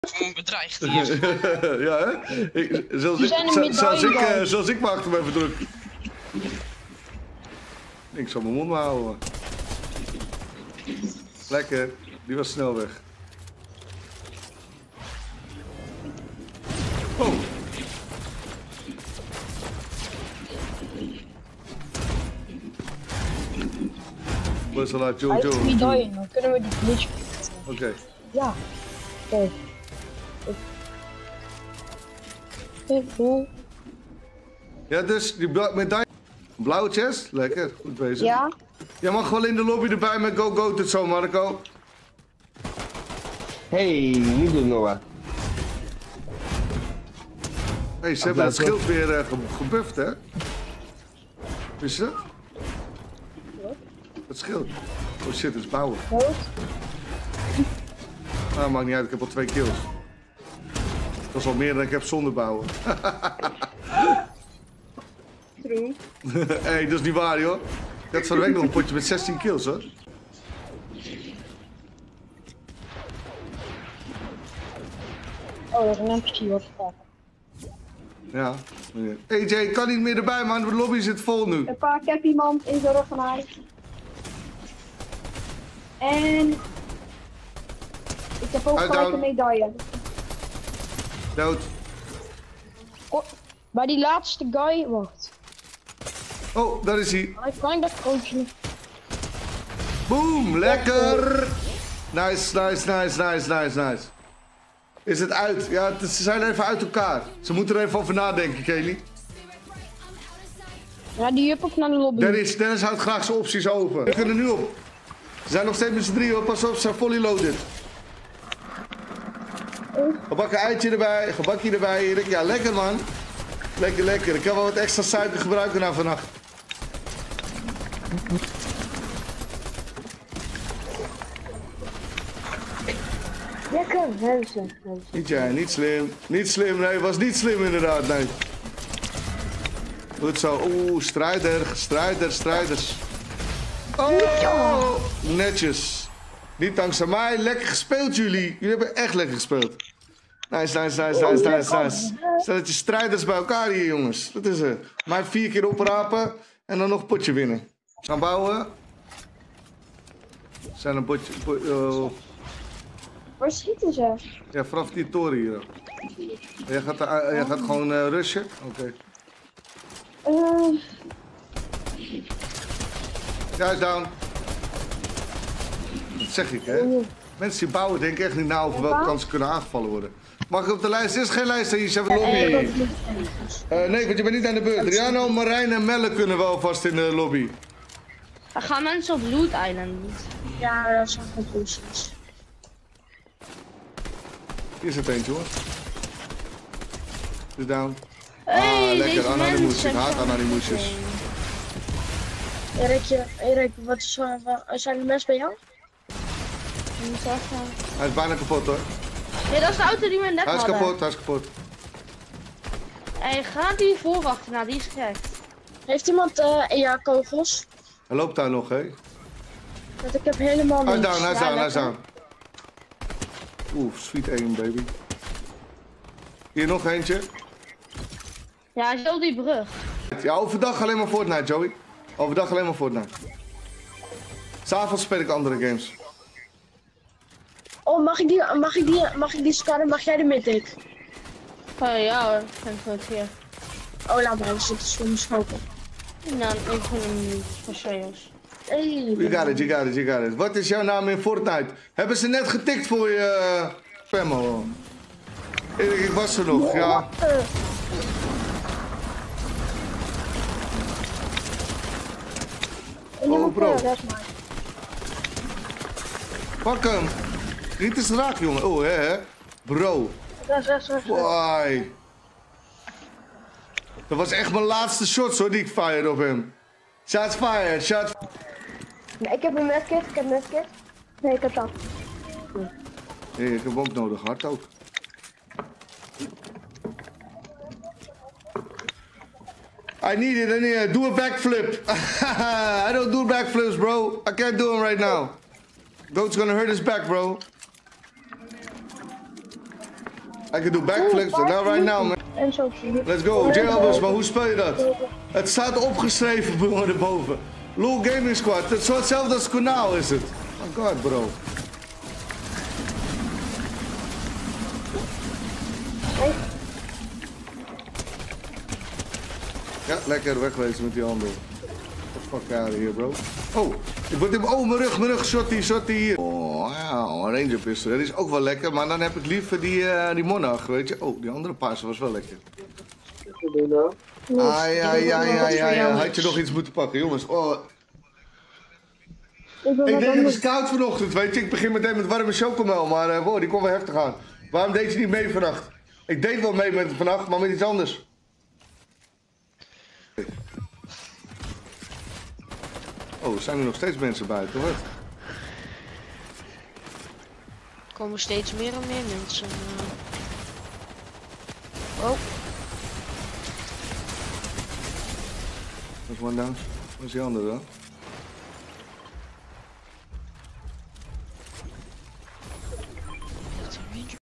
Gewoon bedreigd hier. Ja, hè? Zoals ik me achter me even druk. Ik zal mijn mond maar houden. Lekker, die was snel weg. Oh. Was al uit Jojo. Dan kunnen we die glitch. Oké. Ja. Kijk. Ja, dus die medaille. Blauwe chest? Lekker, goed bezig. Ja. Jij mag wel in de lobby erbij met go tot zo, Marco. Hey, nu doe Noah. Hey, ze hebben het schild weer gebufft, hè? Wist je dat? Wat? Het schild. Oh shit, het is bouwen. Wat? Ah, maakt niet uit, ik heb al 2 kills. Dat is al meer dan ik heb zonder bouwen. True. Hey, dat is niet waar, joh. Ik had van de week nog een potje met 16 kills, hoor. Oh, dat is een NPC, wat fuck. Ja. Hey Jay, ik kan niet meer erbij, man. De lobby zit vol nu. Een paar, ik heb iemand in de rug van hij. En ik heb ook gelijk een medaille. Dood. Oh, bij die laatste guy, wacht. Oh, daar is hij. Kan ik dat coachen? Boom, lekker. Nice. Is het uit? Ja, ze zijn even uit elkaar. Ze moeten er even over nadenken, Kelly. Ja, die hup ook naar de lobby. Dennis houdt graag zijn opties open. We kunnen nu op. Ze zijn nog steeds met z'n drieën, hoor. Pas op, ze zijn fully loaded. Gebakken eitje erbij, gebakje erbij, Erik. Ja, lekker, man. Lekker. Ik kan wel wat extra suiker gebruiken nou vannacht. Lekker, mensen. Niet slim, nee, was niet slim inderdaad, nee. Goed zo, strijders. Oh, netjes. Niet dankzij mij, lekker gespeeld jullie. Jullie hebben echt lekker gespeeld. Nice. Stel je strijders bij elkaar hier, jongens. Dat is het. Maar 4 keer oprapen en dan nog een potje winnen. Gaan bouwen. Zijn een potje... Waar schieten ze? Ja, vanaf die toren hier. Jij gaat gewoon rushen? Oké. Ja, is down. Dat zeg ik, hè. Mensen die bouwen denken echt niet na over welke kans ze kunnen aangevallen worden. Mag ik op de lijst? Er is geen lijst, hier zijn we lobby. Nee, want je bent niet aan de beurt. Riano, Marijn en Melle kunnen wel vast in de lobby. Er gaan mensen op Loot Island niet. Ja, dat zijn goed poesjes. Hier zit eentje, hoor. Is down. Hey, lekker. Anonymous. Ik haat Anonymous. Erik, wat is zijn de mes bij jou? Hij is bijna kapot, hoor. Ja, dat is de auto die we net hadden. Hij is kapot. Hey, ga die voor achterna, die is gek. Heeft iemand EA-kogels? Hij loopt daar nog, hè. Want ik heb helemaal niets. Hij is down. Oeh, sweet aim, baby. Hier nog eentje. Ja, hij is op die brug. Ja, overdag alleen maar Fortnite, Joey. Overdag alleen maar Fortnite. S'avonds speel ik andere games. Oh, mag ik die scannen? Mag jij de mythic? Oh ja hoor, ik vind het goed hier. Oh, laat maar, er zit een stomme schotel. Nou, ik vind hem niet voor serieus. Hey. You got it. Wat is jouw naam in Fortnite? Hebben ze net getikt voor je, Pammo? Ik was er nog, ja. Oh, bro. Pak hem. Niet te raak, jongen. Oh, hè. Bro. Why? Dat was echt mijn laatste shots, hoor, die ik fired op hem. Shots fired. Nee, ik heb een medkit. Nee, ik heb dat. Nee, ik heb hem ook nodig. Hard ook. I need it. Do a backflip. I don't do backflips, bro. I can't do them right now. Goat's gonna hurt his back, bro. I can do backflips. Now right now, man. En zo. Let's go. J-Albers, maar hoe speel je dat? Het staat opgeschreven erboven. Lul Gaming Squad. Het is zo hetzelfde als kanaal is het. Oh god, bro. Ja, lekker wegwezen met die handel. Get the fuck out of here, bro. Oh, ik word in... Oh, mijn rug, shotty hier. Oh, ja, een Ranger pistol. Dat is ook wel lekker, maar dan heb ik liever die Monarch, weet je. Oh, die andere paarse was wel lekker. Ja. Had je nog iets moeten pakken, jongens. Oh. Ik deed een scout vanochtend, weet je. Ik begin meteen met warme chocomel, maar wow, die kon wel heftig aan. Waarom deed je niet mee vannacht? Ik deed wel mee met vannacht, maar met iets anders. Oh, zijn er nog steeds mensen buiten, hoor. Er komen steeds meer en meer mensen. Oh. Dat is one down. Waar is die andere dan?